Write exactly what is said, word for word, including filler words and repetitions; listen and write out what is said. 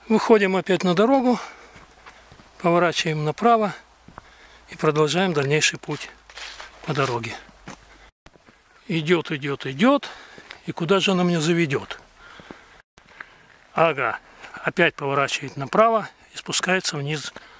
Выходим опять на дорогу, поворачиваем направо и продолжаем дальнейший путь по дороге. Идет, идет, идет. И куда же она меня заведет? Ага, опять поворачивает направо и спускается вниз